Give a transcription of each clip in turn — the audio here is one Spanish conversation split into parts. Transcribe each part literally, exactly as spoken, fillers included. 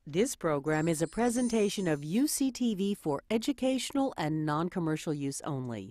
This program is a presentation of U C T V for educational and non-commercial use only.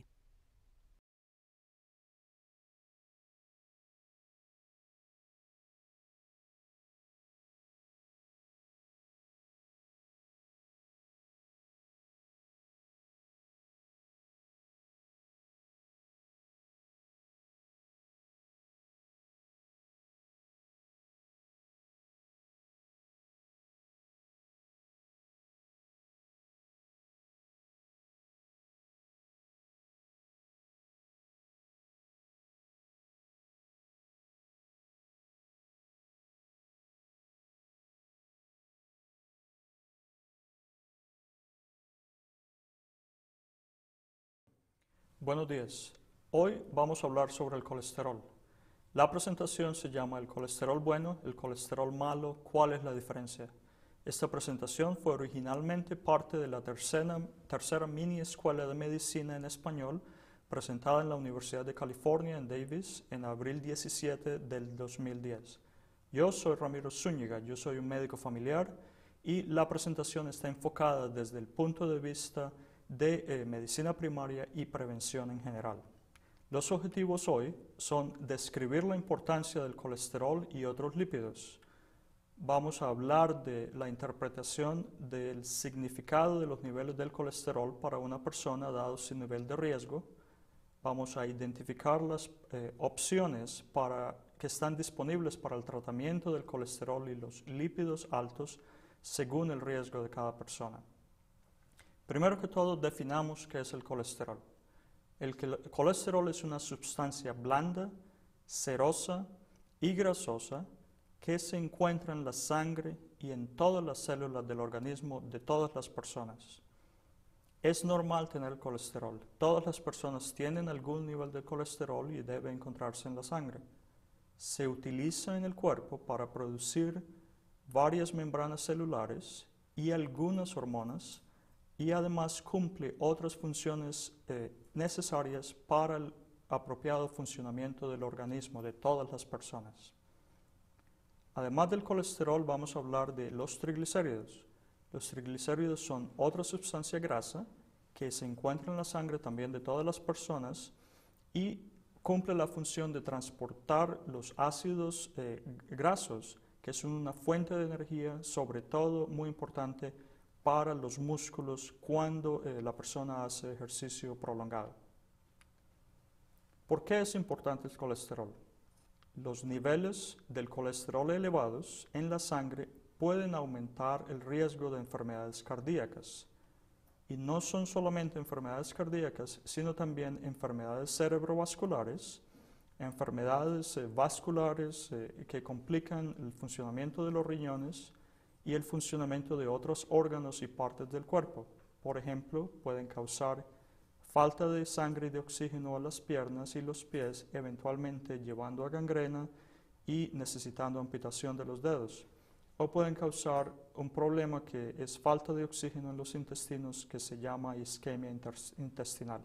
Buenos días. Hoy vamos a hablar sobre el colesterol. La presentación se llama el colesterol bueno, el colesterol malo, ¿cuál es la diferencia? Esta presentación fue originalmente parte de la tercera, tercera mini escuela de medicina en español presentada en la Universidad de California en Davis en abril diecisiete del dos mil diez. Yo soy Ramiro Zúñiga, yo soy un médico familiar y la presentación está enfocada desde el punto de vista de eh, medicina primaria y prevención en general. Los objetivos hoy son describir la importancia del colesterol y otros lípidos. Vamos a hablar de la interpretación del significado de los niveles del colesterol para una persona dado su nivel de riesgo. Vamos a identificar las eh, opciones para, que están disponibles para el tratamiento del colesterol y los lípidos altos según el riesgo de cada persona. Primero que todo, definamos qué es el colesterol. El colesterol es una sustancia blanda, cerosa y grasosa que se encuentra en la sangre y en todas las células del organismo de todas las personas. Es normal tener colesterol. Todas las personas tienen algún nivel de colesterol y debe encontrarse en la sangre. Se utiliza en el cuerpo para producir varias membranas celulares y algunas hormonas, y además cumple otras funciones eh, necesarias para el apropiado funcionamiento del organismo de todas las personas. Además del colesterol, vamos a hablar de los triglicéridos. Los triglicéridos son otra sustancia grasa que se encuentra en la sangre también de todas las personas y cumple la función de transportar los ácidos eh, grasos, que son una fuente de energía, sobre todo muy importante para los músculos cuando eh, la persona hace ejercicio prolongado. ¿Por qué es importante el colesterol? Los niveles del colesterol elevados en la sangre pueden aumentar el riesgo de enfermedades cardíacas. Y no son solamente enfermedades cardíacas, sino también enfermedades cerebrovasculares, enfermedades eh, vasculares eh, que complican el funcionamiento de los riñones y el funcionamiento de otros órganos y partes del cuerpo. Por ejemplo, pueden causar falta de sangre y de oxígeno a las piernas y los pies, eventualmente llevando a gangrena y necesitando amputación de los dedos. O pueden causar un problema que es falta de oxígeno en los intestinos, que se llama isquemia intestinal.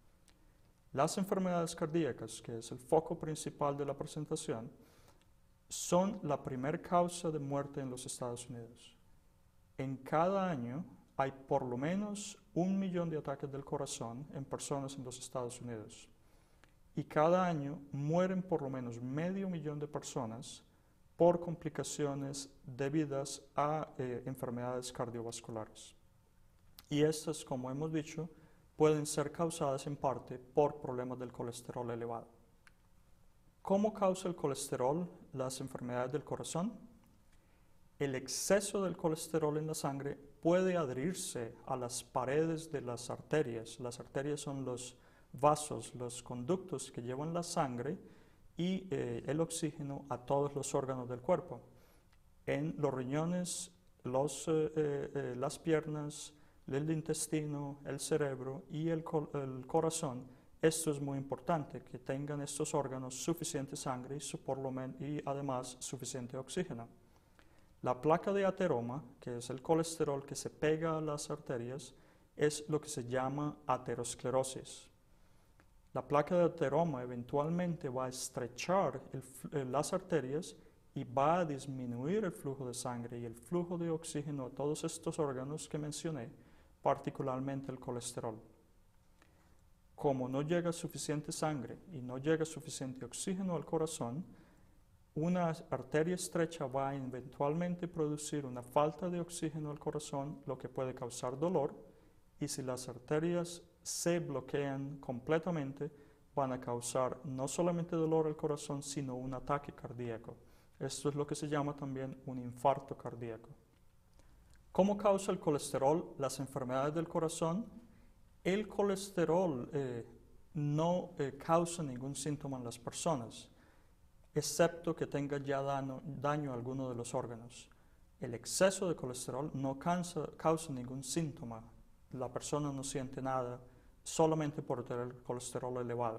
Las enfermedades cardíacas, que es el foco principal de la presentación, son la primera causa de muerte en los Estados Unidos. En cada año hay por lo menos un millón de ataques del corazón en personas en los Estados Unidos. Y cada año mueren por lo menos medio millón de personas por complicaciones debidas a eh, enfermedades cardiovasculares. Y estas, como hemos dicho, pueden ser causadas en parte por problemas del colesterol elevado. ¿Cómo causa el colesterol las enfermedades del corazón? El exceso del colesterol en la sangre puede adherirse a las paredes de las arterias. Las arterias son los vasos, los conductos que llevan la sangre y eh, el oxígeno a todos los órganos del cuerpo. En los riñones, los, eh, eh, las piernas, el intestino, el cerebro y el, el corazón. Esto es muy importante, que tengan estos órganos suficiente sangre y, por lo menos, y además suficiente oxígeno. La placa de ateroma, que es el colesterol que se pega a las arterias, es lo que se llama aterosclerosis. La placa de ateroma eventualmente va a estrechar el, las arterias y va a disminuir el flujo de sangre y el flujo de oxígeno a todos estos órganos que mencioné, particularmente el colesterol. Como no llega suficiente sangre y no llega suficiente oxígeno al corazón, una arteria estrecha va a eventualmente producir una falta de oxígeno al corazón, lo que puede causar dolor, y si las arterias se bloquean completamente, van a causar no solamente dolor al corazón, sino un ataque cardíaco. Esto es lo que se llama también un infarto cardíaco. ¿Cómo causa el colesterol las enfermedades del corazón? El colesterol eh, no eh, causa ningún síntoma en las personas, excepto que tenga ya daño, daño a alguno de los órganos. El exceso de colesterol no causa, causa ningún síntoma. La persona no siente nada solamente por tener el colesterol elevado.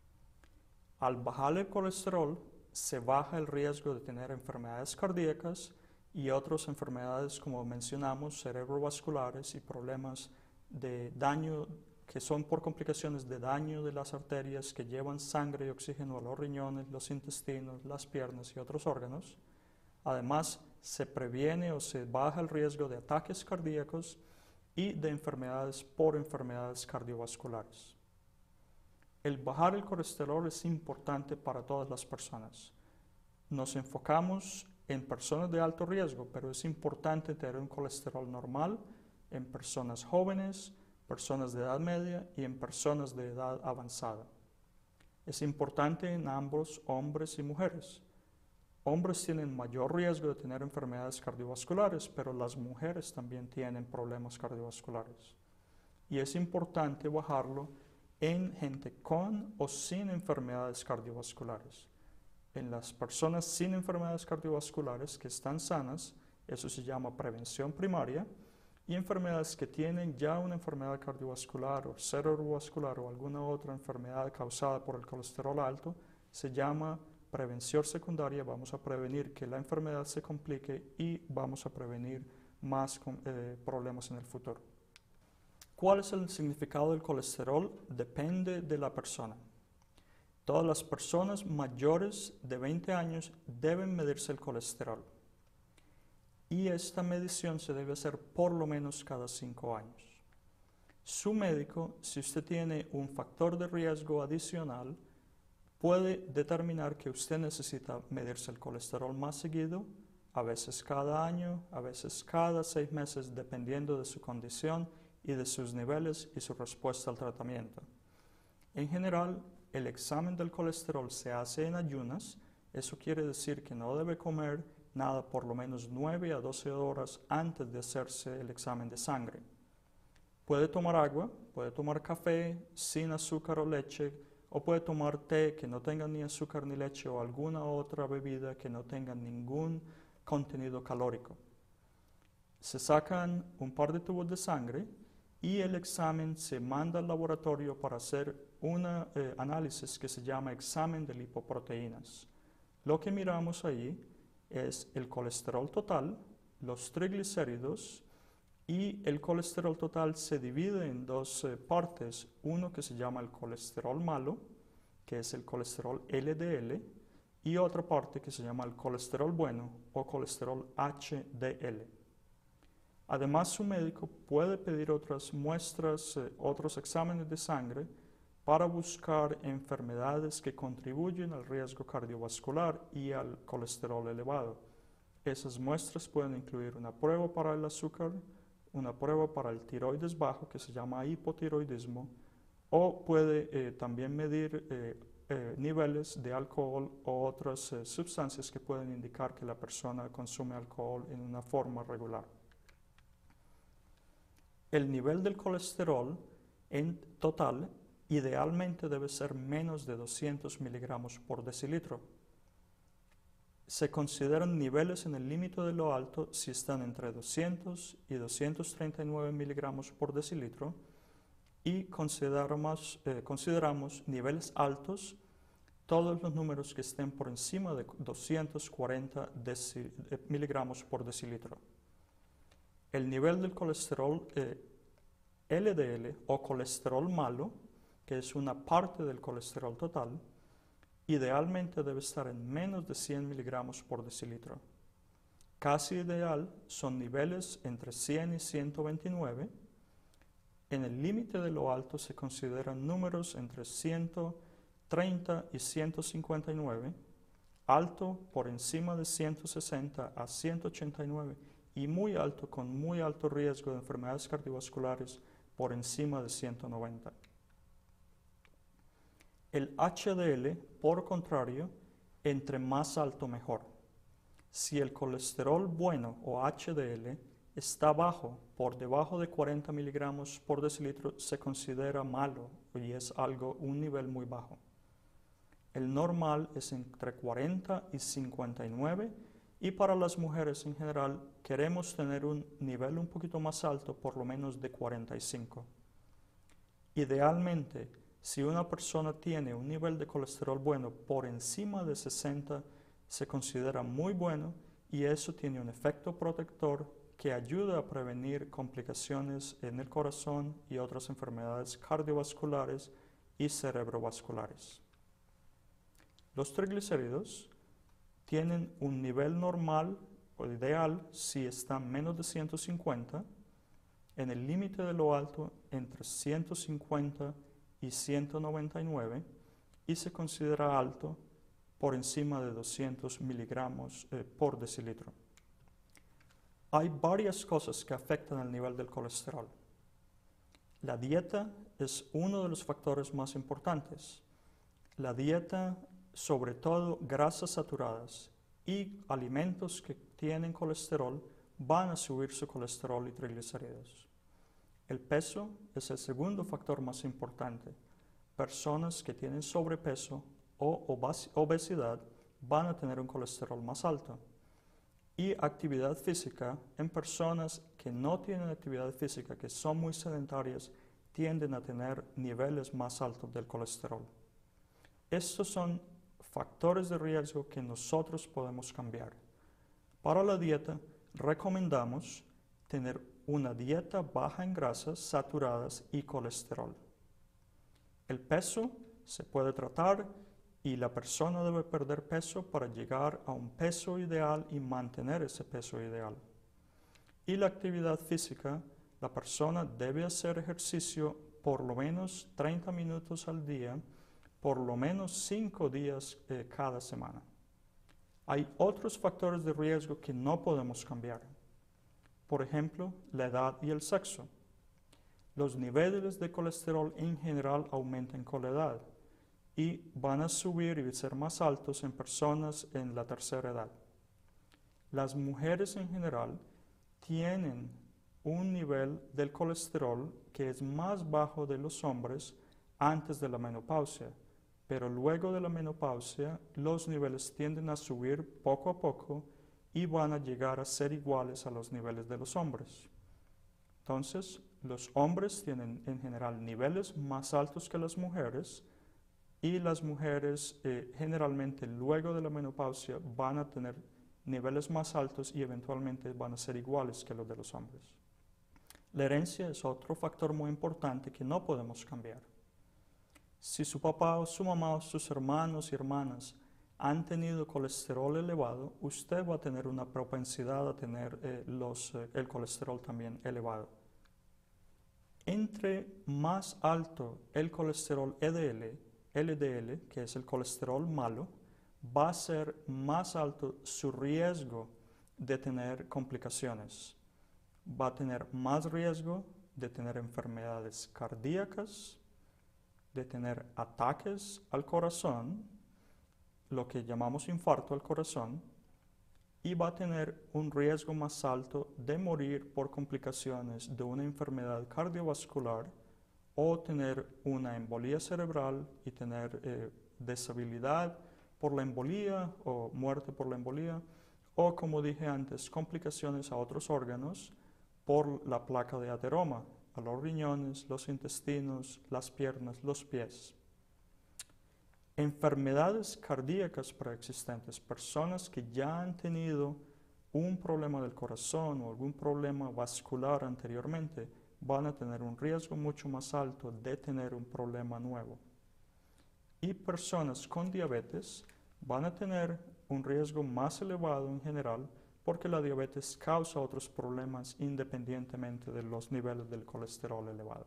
Al bajar el colesterol, se baja el riesgo de tener enfermedades cardíacas y otras enfermedades, como mencionamos, cerebrovasculares y problemas de daño que son por complicaciones de daño de las arterias que llevan sangre y oxígeno a los riñones, los intestinos, las piernas y otros órganos. Además, se previene o se baja el riesgo de ataques cardíacos y de enfermedades por enfermedades cardiovasculares. El bajar el colesterol es importante para todas las personas. Nos enfocamos en personas de alto riesgo, pero es importante tener un colesterol normal en personas jóvenes, personas de edad media y en personas de edad avanzada. Es importante en ambos, hombres y mujeres. Hombres tienen mayor riesgo de tener enfermedades cardiovasculares, pero las mujeres también tienen problemas cardiovasculares. Y es importante bajarlo en gente con o sin enfermedades cardiovasculares. En las personas sin enfermedades cardiovasculares que están sanas, eso se llama prevención primaria, y enfermedades que tienen ya una enfermedad cardiovascular o cerebrovascular o alguna otra enfermedad causada por el colesterol alto, se llama prevención secundaria. Vamos a prevenir que la enfermedad se complique y vamos a prevenir más eh, problemas en el futuro. ¿Cuál es el significado del colesterol? Depende de la persona. Todas las personas mayores de veinte años deben medirse el colesterol. Y esta medición se debe hacer por lo menos cada cinco años. Su médico, si usted tiene un factor de riesgo adicional, puede determinar que usted necesita medirse el colesterol más seguido, a veces cada año, a veces cada seis meses, dependiendo de su condición y de sus niveles y su respuesta al tratamiento. En general, el examen del colesterol se hace en ayunas. Eso quiere decir que no debe comer nada por lo menos nueve a doce horas antes de hacerse el examen de sangre. Puede tomar agua, puede tomar café sin azúcar o leche, o puede tomar té que no tenga ni azúcar ni leche o alguna otra bebida que no tenga ningún contenido calórico. Se sacan un par de tubos de sangre y el examen se manda al laboratorio para hacer un eh, análisis que se llama examen de lipoproteínas. Lo que miramos ahí es el colesterol total, los triglicéridos, y el colesterol total se divide en dos eh, partes, uno que se llama el colesterol malo, que es el colesterol L D L, y otra parte que se llama el colesterol bueno o colesterol H D L. Además, su médico puede pedir otras muestras, eh, otros exámenes de sangre para buscar enfermedades que contribuyen al riesgo cardiovascular y al colesterol elevado. Esas muestras pueden incluir una prueba para el azúcar, una prueba para el tiroides bajo, que se llama hipotiroidismo, o puede eh, también medir eh, eh, niveles de alcohol o otras eh, sustancias que pueden indicar que la persona consume alcohol en una forma regular. El nivel del colesterol en total idealmente debe ser menos de doscientos miligramos por decilitro. Se consideran niveles en el límite de lo alto si están entre doscientos y doscientos treinta y nueve miligramos por decilitro, y consideramos, eh, consideramos niveles altos todos los números que estén por encima de doscientos cuarenta miligramos por decilitro. El nivel del colesterol eh, L D L o colesterol malo, que es una parte del colesterol total, idealmente debe estar en menos de cien miligramos por decilitro. Casi ideal son niveles entre cien y ciento veintinueve. En el límite de lo alto se consideran números entre ciento treinta y ciento cincuenta y nueve, alto por encima de ciento sesenta a ciento ochenta y nueve y muy alto con muy alto riesgo de enfermedades cardiovasculares por encima de ciento noventa. El H D L, por contrario, entre más alto mejor. Si el colesterol bueno o H D L está bajo, por debajo de cuarenta miligramos por decilitro, se considera malo y es algo, un nivel muy bajo. El normal es entre cuarenta y cincuenta y nueve y para las mujeres en general queremos tener un nivel un poquito más alto, por lo menos de cuarenta y cinco. Idealmente, si una persona tiene un nivel de colesterol bueno por encima de sesenta, se considera muy bueno y eso tiene un efecto protector que ayuda a prevenir complicaciones en el corazón y otras enfermedades cardiovasculares y cerebrovasculares. Los triglicéridos tienen un nivel normal o ideal si están menos de ciento cincuenta, en el límite de lo alto entre ciento cincuenta y ciento noventa y nueve y se considera alto por encima de doscientos miligramos eh, por decilitro. Hay varias cosas que afectan el nivel del colesterol. La dieta es uno de los factores más importantes. La dieta, sobre todo grasas saturadas y alimentos que tienen colesterol, van a subir su colesterol y triglicéridos. El peso es el segundo factor más importante. Personas que tienen sobrepeso o obesidad van a tener un colesterol más alto. Y actividad física en personas que no tienen actividad física, que son muy sedentarias, tienden a tener niveles más altos del colesterol. Estos son factores de riesgo que nosotros podemos cambiar. Para la dieta, recomendamos tener una dieta baja en grasas saturadas y colesterol. El peso se puede tratar y la persona debe perder peso para llegar a un peso ideal y mantener ese peso ideal. Y la actividad física, la persona debe hacer ejercicio por lo menos treinta minutos al día, por lo menos cinco días eh, cada semana. Hay otros factores de riesgo que no podemos cambiar. Por ejemplo, la edad y el sexo. Los niveles de colesterol en general aumentan con la edad y van a subir y ser más altos en personas en la tercera edad. Las mujeres en general tienen un nivel del colesterol que es más bajo de los hombres antes de la menopausia, pero luego de la menopausia los niveles tienden a subir poco a poco y van a llegar a ser iguales a los niveles de los hombres. Entonces, los hombres tienen en general niveles más altos que las mujeres y las mujeres eh, generalmente luego de la menopausia van a tener niveles más altos y eventualmente van a ser iguales que los de los hombres. La herencia es otro factor muy importante que no podemos cambiar. Si su papá o su mamá o sus hermanos y hermanas han tenido colesterol elevado, usted va a tener una propensidad a tener eh, los, eh, el colesterol también elevado. Entre más alto el colesterol L D L, L D L, que es el colesterol malo, va a ser más alto su riesgo de tener complicaciones. Va a tener más riesgo de tener enfermedades cardíacas, de tener ataques al corazón, lo que llamamos infarto al corazón, y va a tener un riesgo más alto de morir por complicaciones de una enfermedad cardiovascular o tener una embolía cerebral y tener eh, deshabilidad por la embolía o muerte por la embolía, o como dije antes, complicaciones a otros órganos por la placa de ateroma, a los riñones, los intestinos, las piernas, los pies. Enfermedades cardíacas preexistentes, personas que ya han tenido un problema del corazón o algún problema vascular anteriormente, van a tener un riesgo mucho más alto de tener un problema nuevo. y personas con diabetes van a tener un riesgo más elevado en general porque la diabetes causa otros problemas independientemente de los niveles del colesterol elevado.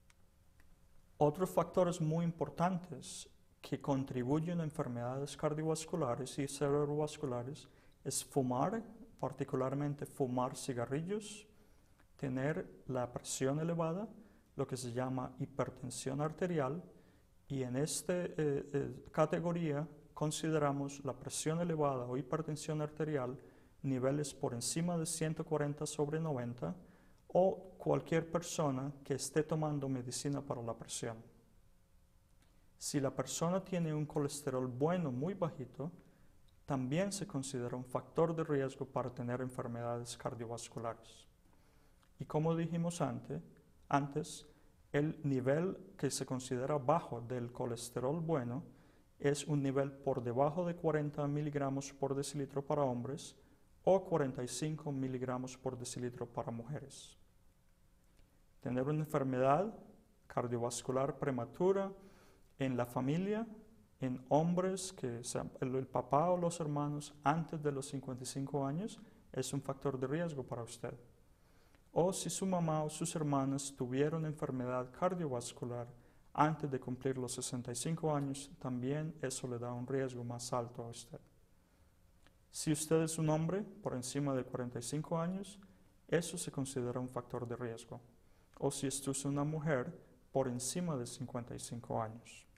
Otros factores muy importantes que contribuyen a enfermedades cardiovasculares y cerebrovasculares es fumar, particularmente fumar cigarrillos, tener la presión elevada, lo que se llama hipertensión arterial, y en esta eh, eh, categoría consideramos la presión elevada o hipertensión arterial niveles por encima de ciento cuarenta sobre noventa o cualquier persona que esté tomando medicina para la presión. Si la persona tiene un colesterol bueno muy bajito, también se considera un factor de riesgo para tener enfermedades cardiovasculares. Y como dijimos antes, antes, el nivel que se considera bajo del colesterol bueno es un nivel por debajo de cuarenta miligramos por decilitro para hombres o cuarenta y cinco miligramos por decilitro para mujeres. Tener una enfermedad cardiovascular prematura en la familia, en hombres, que sean el, el papá o los hermanos antes de los cincuenta y cinco años, es un factor de riesgo para usted. O si su mamá o sus hermanas tuvieron enfermedad cardiovascular antes de cumplir los sesenta y cinco años, también eso le da un riesgo más alto a usted. Si usted es un hombre por encima de cuarenta y cinco años, eso se considera un factor de riesgo. O si usted es una mujer por encima de cincuenta y cinco años.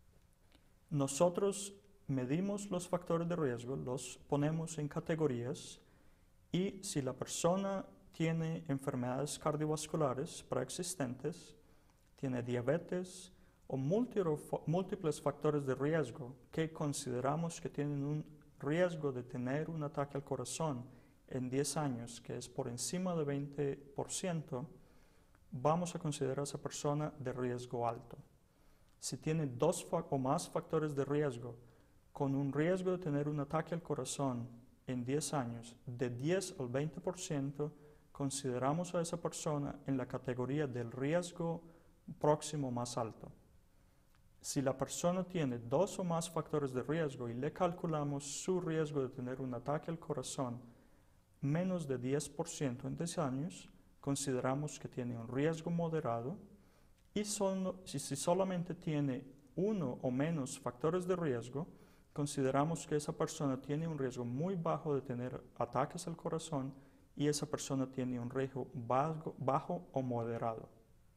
Nosotros medimos los factores de riesgo, los ponemos en categorías y si la persona tiene enfermedades cardiovasculares preexistentes, tiene diabetes o múltiples factores de riesgo que consideramos que tienen un riesgo de tener un ataque al corazón en diez años, que es por encima de veinte por ciento, vamos a considerar a esa persona de riesgo alto. Si tiene dos o más factores de riesgo con un riesgo de tener un ataque al corazón en diez años de diez al veinte por ciento, consideramos a esa persona en la categoría del riesgo próximo más alto. Si la persona tiene dos o más factores de riesgo y le calculamos su riesgo de tener un ataque al corazón menos de diez por ciento en diez años, consideramos que tiene un riesgo moderado y solo, si, si solamente tiene uno o menos factores de riesgo, consideramos que esa persona tiene un riesgo muy bajo de tener ataques al corazón y esa persona tiene un riesgo bajo, bajo o moderado.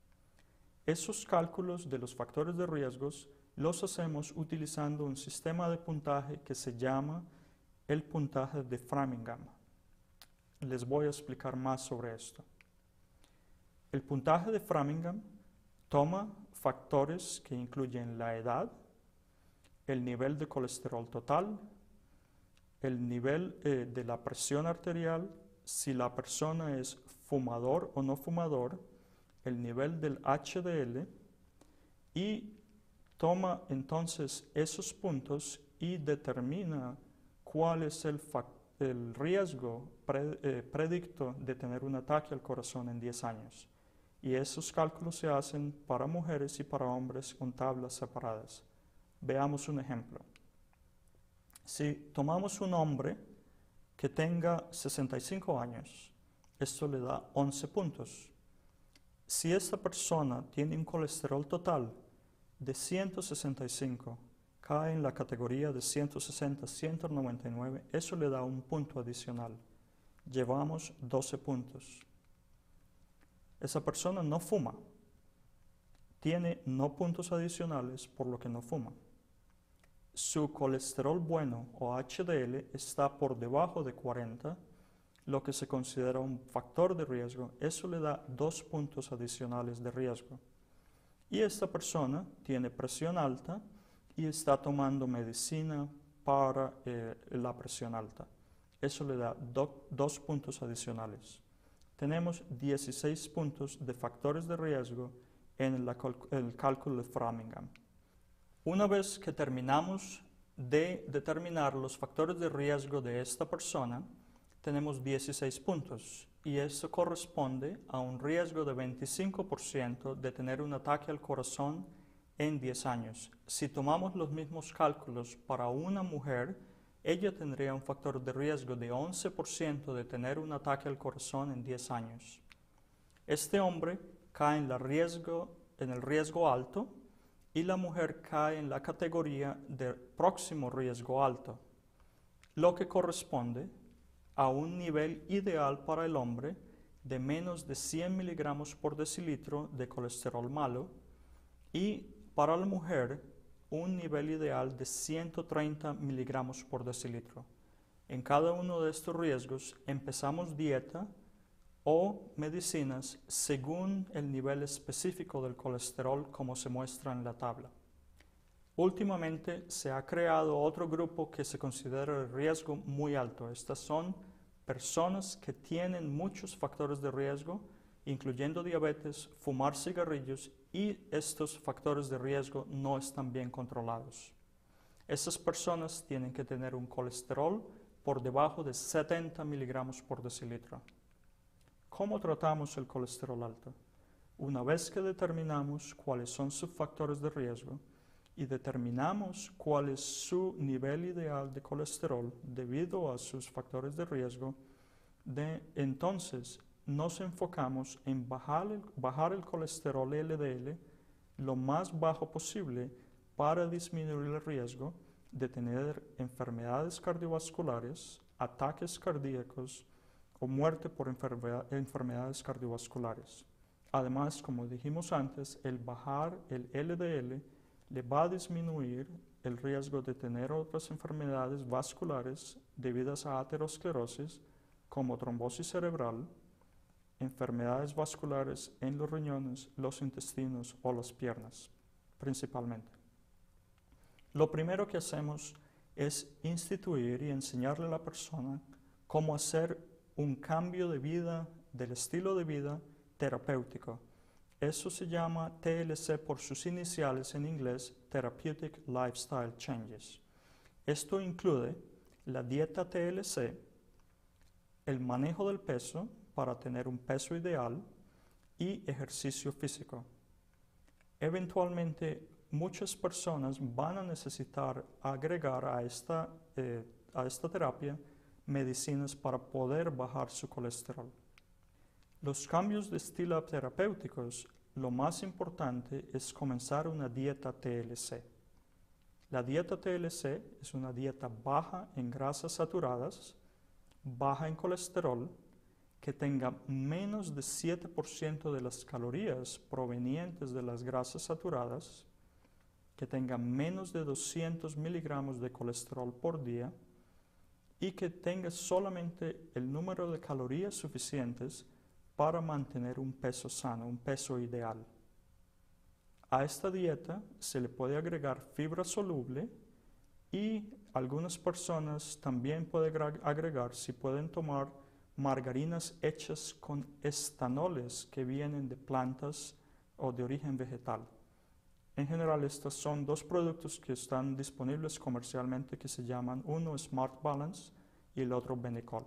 Esos cálculos de los factores de riesgos los hacemos utilizando un sistema de puntaje que se llama el puntaje de Framingham. Les voy a explicar más sobre esto. El puntaje de Framingham toma factores que incluyen la edad, el nivel de colesterol total, el nivel eh, de la presión arterial, si la persona es fumador o no fumador, el nivel del H D L y toma entonces esos puntos y determina cuál es el, el riesgo pre, eh, predicto de tener un ataque al corazón en diez años. Y esos cálculos se hacen para mujeres y para hombres con tablas separadas. Veamos un ejemplo. Si tomamos un hombre que tenga sesenta y cinco años, esto le da once puntos. Si esta persona tiene un colesterol total de ciento sesenta y cinco, cae en la categoría de ciento sesenta a ciento noventa y nueve, eso le da un punto adicional. Llevamos doce puntos. Esa persona no fuma, tiene no puntos adicionales por lo que no fuma. Su colesterol bueno o H D L está por debajo de cuarenta, lo que se considera un factor de riesgo, eso le da dos puntos adicionales de riesgo. Y esta persona tiene presión alta y está tomando medicina para eh, la presión alta. Eso le da do, dos puntos adicionales. Tenemos dieciséis puntos de factores de riesgo en el, el cálculo de Framingham. Una vez que terminamos de determinar los factores de riesgo de esta persona, tenemos dieciséis puntos y eso corresponde a un riesgo de veinticinco por ciento de tener un ataque al corazón en diez años. Si tomamos los mismos cálculos para una mujer, ella tendría un factor de riesgo de once por ciento de tener un ataque al corazón en diez años. Este hombre cae en, la riesgo, en el riesgo alto y la mujer cae en la categoría de próximo riesgo alto, lo que corresponde a un nivel ideal para el hombre de menos de cien miligramos por decilitro de colesterol malo y para la mujer un nivel ideal de ciento treinta miligramos por decilitro. En cada uno de estos riesgos empezamos dieta o medicinas según el nivel específico del colesterol como se muestra en la tabla. Últimamente se ha creado otro grupo que se considera el riesgo muy alto. Estas son personas que tienen muchos factores de riesgo, incluyendo diabetes, fumar cigarrillos, y estos factores de riesgo no están bien controlados. Esas personas tienen que tener un colesterol por debajo de setenta miligramos por decilitro. ¿Cómo tratamos el colesterol alto? Una vez que determinamos cuáles son sus factores de riesgo y determinamos cuál es su nivel ideal de colesterol debido a sus factores de riesgo, de, entonces nos enfocamos en bajar el, bajar el colesterol L D L lo más bajo posible para disminuir el riesgo de tener enfermedades cardiovasculares, ataques cardíacos o muerte por enfermedades cardiovasculares. Además, como dijimos antes, el bajar el L D L le va a disminuir el riesgo de tener otras enfermedades vasculares debidas a aterosclerosis, como trombosis cerebral, enfermedades vasculares en los riñones, los intestinos o las piernas, principalmente. Lo primero que hacemos es instituir y enseñarle a la persona cómo hacer un cambio de vida, del estilo de vida terapéutico. Eso se llama T L C por sus iniciales en inglés, Therapeutic Lifestyle Changes. Esto incluye la dieta T L C, el manejo del peso para tener un peso ideal y ejercicio físico. Eventualmente, muchas personas van a necesitar agregar a esta, eh, a esta terapia medicinas para poder bajar su colesterol. Los cambios de estilo terapéuticos, lo más importante es comenzar una dieta T L C. La dieta T L C es una dieta baja en grasas saturadas, baja en colesterol, que tenga menos de siete por ciento de las calorías provenientes de las grasas saturadas, que tenga menos de doscientos miligramos de colesterol por día y que tenga solamente el número de calorías suficientes para mantener un peso sano, un peso ideal. A esta dieta se le puede agregar fibra soluble y algunas personas también pueden agregar, si pueden tomar margarinas hechas con estanoles que vienen de plantas o de origen vegetal. En general, estos son dos productos que están disponibles comercialmente que se llaman, uno Smart Balance y el otro Benecol.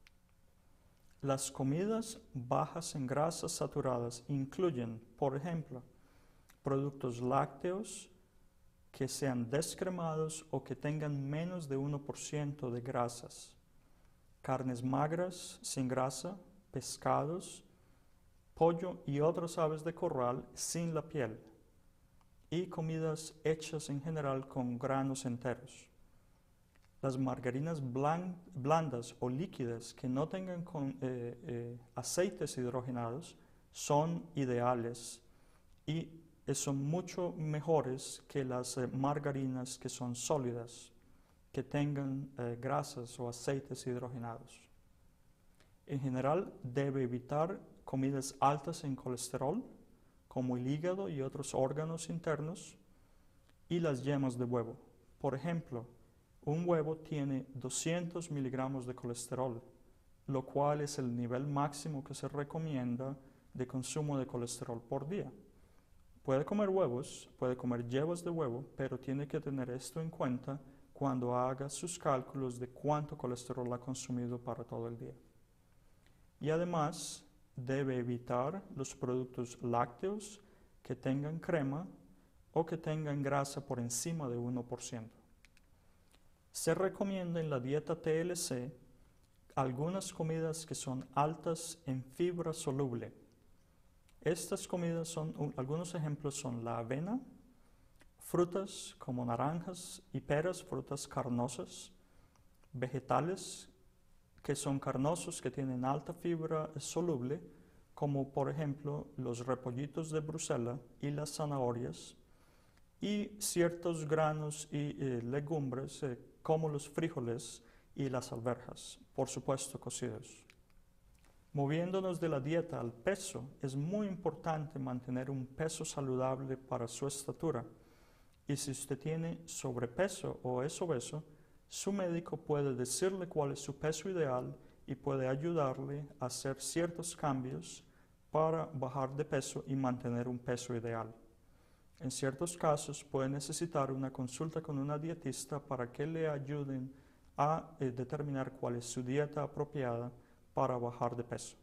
Las comidas bajas en grasas saturadas incluyen, por ejemplo, productos lácteos que sean descremados o que tengan menos de uno por ciento de grasas, carnes magras sin grasa, pescados, pollo y otras aves de corral sin la piel, y comidas hechas en general con granos enteros. Las margarinas bland, blandas o líquidas que no tengan con, eh, eh, aceites hidrogenados son ideales y son mucho mejores que las eh, margarinas que son sólidas, que tengan eh, grasas o aceites hidrogenados. En general, debe evitar comidas altas en colesterol, como el hígado y otros órganos internos, y las yemas de huevo. Por ejemplo, un huevo tiene doscientos miligramos de colesterol, lo cual es el nivel máximo que se recomienda de consumo de colesterol por día. Puede comer huevos, puede comer yema de huevo, pero tiene que tener esto en cuenta cuando haga sus cálculos de cuánto colesterol ha consumido para todo el día. Y además, debe evitar los productos lácteos que tengan crema o que tengan grasa por encima de uno por ciento. Se recomienda en la dieta T L C algunas comidas que son altas en fibra soluble. Estas comidas son, un, algunos ejemplos son la avena, frutas como naranjas y peras, frutas carnosas, vegetales que son carnosos, que tienen alta fibra soluble, como por ejemplo los repollitos de Bruselas y las zanahorias, y ciertos granos y eh, legumbres eh, como los frijoles y las alberjas, por supuesto cocidos. Moviéndonos de la dieta al peso, es muy importante mantener un peso saludable para su estatura, y si usted tiene sobrepeso o es obeso, su médico puede decirle cuál es su peso ideal y puede ayudarle a hacer ciertos cambios para bajar de peso y mantener un peso ideal. En ciertos casos puede necesitar una consulta con una dietista para que le ayuden a eh, determinar cuál es su dieta apropiada para bajar de peso.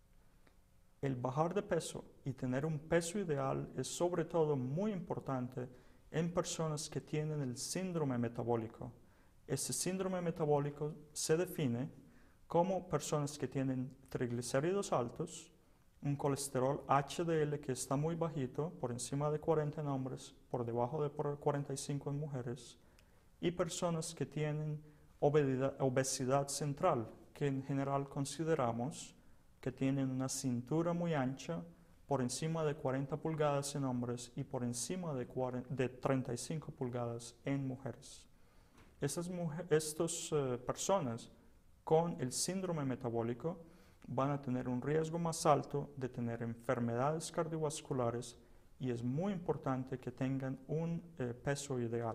El bajar de peso y tener un peso ideal es sobre todo muy importante en personas que tienen el síndrome metabólico. Este síndrome metabólico se define como personas que tienen triglicéridos altos, un colesterol H D L que está muy bajito, por encima de cuarenta en hombres, por debajo de cuarenta y cinco en mujeres, y personas que tienen obesidad, obesidad central, que en general consideramos que tienen una cintura muy ancha, por encima de cuarenta pulgadas en hombres y por encima de, de treinta y cinco pulgadas en mujeres. Estas estas, uh, personas con el síndrome metabólico van a tener un riesgo más alto de tener enfermedades cardiovasculares y es muy importante que tengan un eh, peso ideal.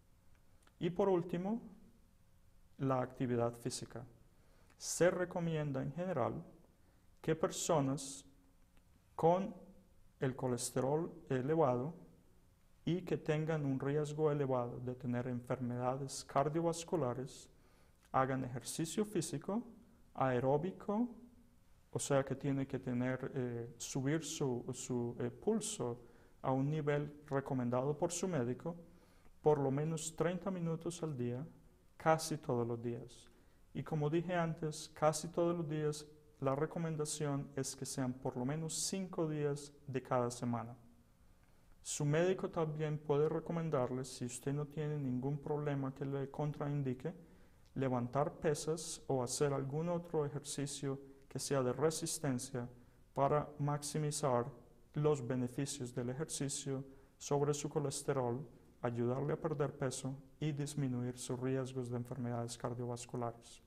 Y por último, la actividad física. Se recomienda en general que personas con el colesterol elevado y que tengan un riesgo elevado de tener enfermedades cardiovasculares hagan ejercicio físico, aeróbico, o sea que tiene que tener, eh, subir su, su eh, pulso a un nivel recomendado por su médico, por lo menos treinta minutos al día, casi todos los días. Y como dije antes, casi todos los días la recomendación es que sean por lo menos cinco días de cada semana. Su médico también puede recomendarle, si usted no tiene ningún problema que le contraindique, levantar pesas o hacer algún otro ejercicio que sea de resistencia para maximizar los beneficios del ejercicio sobre su colesterol, ayudarle a perder peso y disminuir sus riesgos de enfermedades cardiovasculares.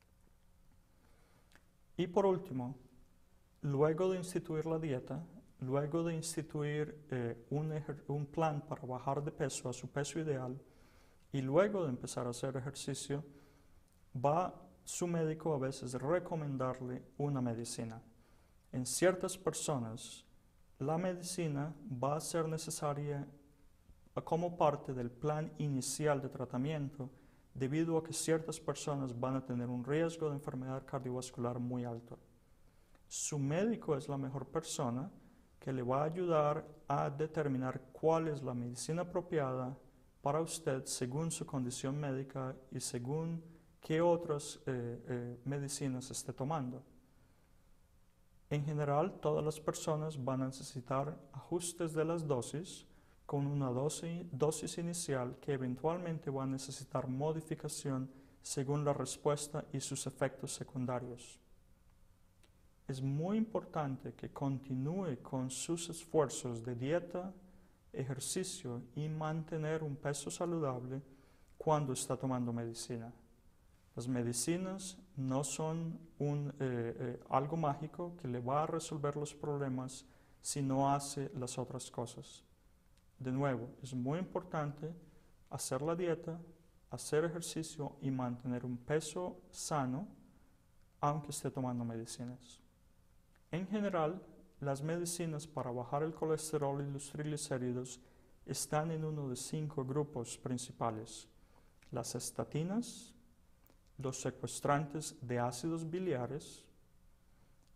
Y por último, luego de instituir la dieta, luego de instituir eh, un, un plan para bajar de peso a su peso ideal y luego de empezar a hacer ejercicio, va su médico a veces recomendarle una medicina. En ciertas personas, la medicina va a ser necesaria como parte del plan inicial de tratamiento debido a que ciertas personas van a tener un riesgo de enfermedad cardiovascular muy alto. Su médico es la mejor persona que le va a ayudar a determinar cuál es la medicina apropiada para usted según su condición médica y según qué otras eh, eh, medicinas esté tomando. En general, todas las personas van a necesitar ajustes de las dosis con una dosis, dosis inicial que eventualmente va a necesitar modificación según la respuesta y sus efectos secundarios. Es muy importante que continúe con sus esfuerzos de dieta, ejercicio y mantener un peso saludable cuando está tomando medicina. Las medicinas no son un, eh, eh, algo mágico que le va a resolver los problemas si no hace las otras cosas. De nuevo, es muy importante hacer la dieta, hacer ejercicio y mantener un peso sano, aunque esté tomando medicinas. En general, las medicinas para bajar el colesterol y los triglicéridos están en uno de cinco grupos principales: las estatinas, los secuestrantes de ácidos biliares,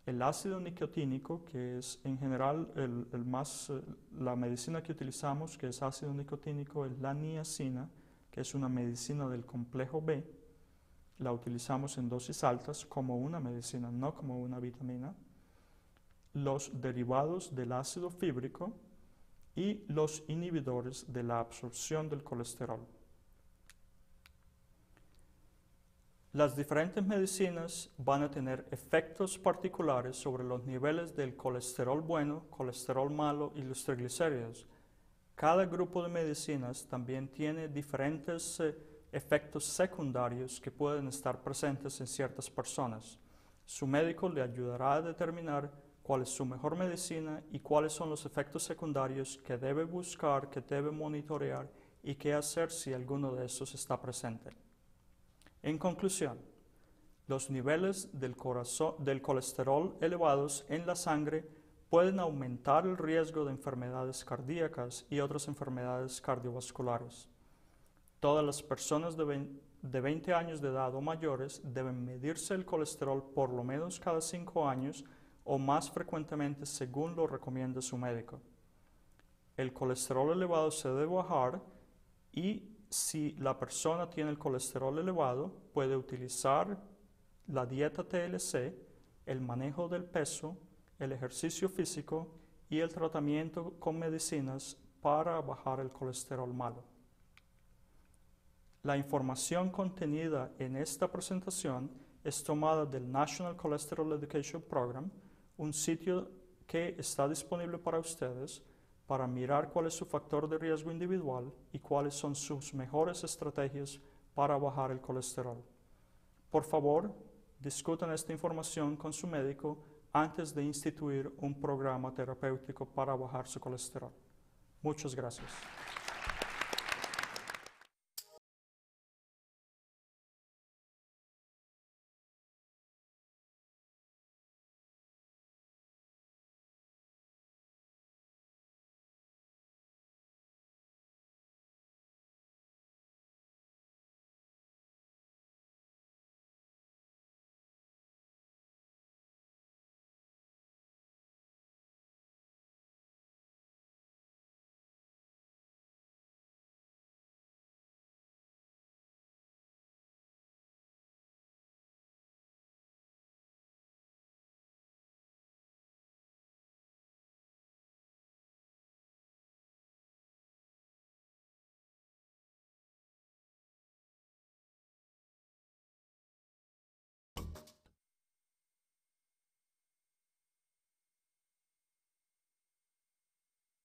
El ácido nicotínico, que es en general el, el más, eh, la medicina que utilizamos, que es ácido nicotínico, es la niacina, que es una medicina del complejo B. La utilizamos en dosis altas como una medicina, no como una vitamina. Los derivados del ácido fíbrico y los inhibidores de la absorción del colesterol. Las diferentes medicinas van a tener efectos particulares sobre los niveles del colesterol bueno, colesterol malo y los triglicéridos. Cada grupo de medicinas también tiene diferentes eh, efectos secundarios que pueden estar presentes en ciertas personas. Su médico le ayudará a determinar cuál es su mejor medicina y cuáles son los efectos secundarios que debe buscar, que debe monitorear y qué hacer si alguno de estos está presente. En conclusión, los niveles del, corazón, del colesterol elevados en la sangre pueden aumentar el riesgo de enfermedades cardíacas y otras enfermedades cardiovasculares. Todas las personas de veinte años de edad o mayores deben medirse el colesterol por lo menos cada cinco años o más frecuentemente según lo recomienda su médico. El colesterol elevado se debe bajar y si la persona tiene el colesterol elevado, puede utilizar la dieta T L C, el manejo del peso, el ejercicio físico y el tratamiento con medicinas para bajar el colesterol malo. La información contenida en esta presentación es tomada del National Cholesterol Education Program, un sitio que está disponible para ustedes para mirar cuál es su factor de riesgo individual y cuáles son sus mejores estrategias para bajar el colesterol. Por favor, discutan esta información con su médico antes de instituir un programa terapéutico para bajar su colesterol. Muchas gracias.